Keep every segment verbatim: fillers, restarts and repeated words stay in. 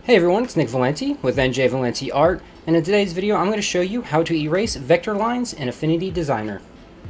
Hey everyone, it's Nick Valenti with N J Valenti Art, and in today's video I'm going to show you how to erase vector lines in Affinity Designer.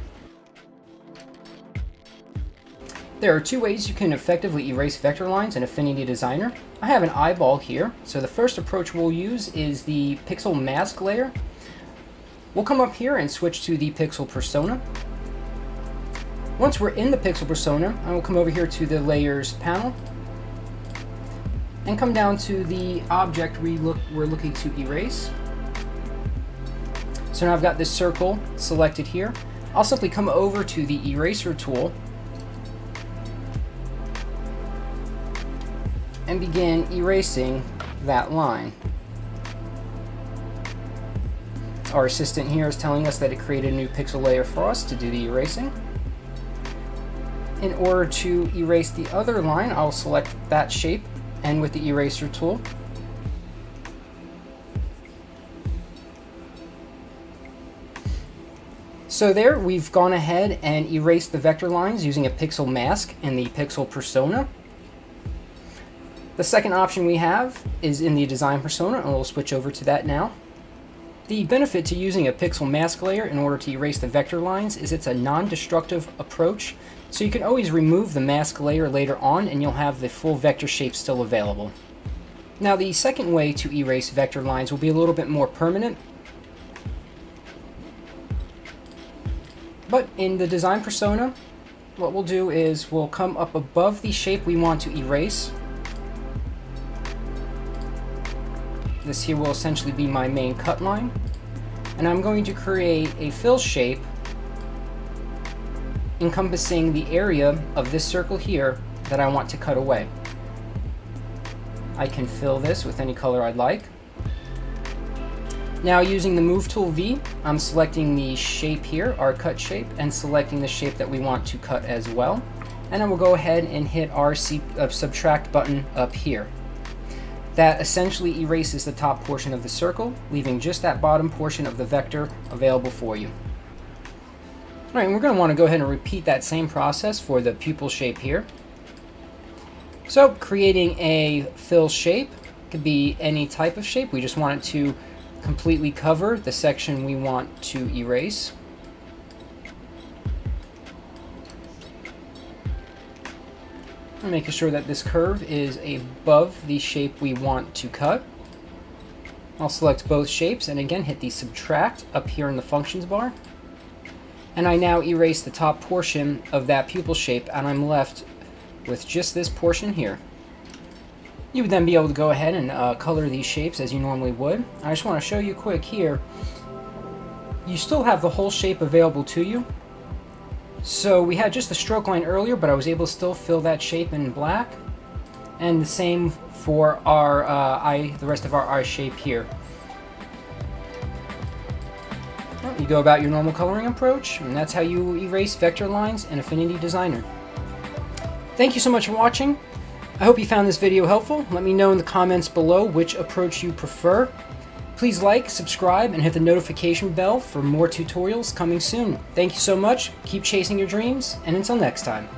There are two ways you can effectively erase vector lines in Affinity Designer. I have an eyeball here, so the first approach we'll use is the pixel mask layer. We'll come up here and switch to the pixel persona. Once we're in the pixel persona, I will come over here to the layers panel and come down to the object we look, we're looking to erase. So now I've got this circle selected here. I'll simply come over to the eraser tool and begin erasing that line. Our assistant here is telling us that it created a new pixel layer for us to do the erasing. In order to erase the other line, I'll select that shape and with the eraser tool, so there we've gone ahead and erased the vector lines using a pixel mask in the pixel persona. The second option we have is in the design persona, and we'll switch over to that now. The benefit to using a pixel mask layer in order to erase the vector lines is it's a non-destructive approach, so you can always remove the mask layer later on and you'll have the full vector shape still available. Now the second way to erase vector lines will be a little bit more permanent, but in the design persona what we'll do is we'll come up above the shape we want to erase. This here will essentially be my main cut line, and I'm going to create a fill shape encompassing the area of this circle here that I want to cut away. I can fill this with any color I'd like. Now using the Move Tool V, I'm selecting the shape here, our cut shape, and selecting the shape that we want to cut as well. And I will go ahead and hit our C uh, subtract button up here. That essentially erases the top portion of the circle, leaving just that bottom portion of the vector available for you. Alright, and we're going to want to go ahead and repeat that same process for the pupil shape here. So, creating a fill shape could be any type of shape. We just want it to completely cover the section we want to erase. And making sure that this curve is above the shape we want to cut. I'll select both shapes and again hit the subtract up here in the functions bar. And I now erase the top portion of that pupil shape and I'm left with just this portion here. You would then be able to go ahead and uh, color these shapes as you normally would. I just want to show you quick here. You still have the whole shape available to you. So we had just the stroke line earlier, but I was able to still fill that shape in black. And the same for our uh, eye, the rest of our eye shape here. Well, you go about your normal coloring approach, and that's how you erase vector lines in Affinity Designer. Thank you so much for watching. I hope you found this video helpful. Let me know in the comments below which approach you prefer. Please like, subscribe, and hit the notification bell for more tutorials coming soon. Thank you so much, keep chasing your dreams, and until next time.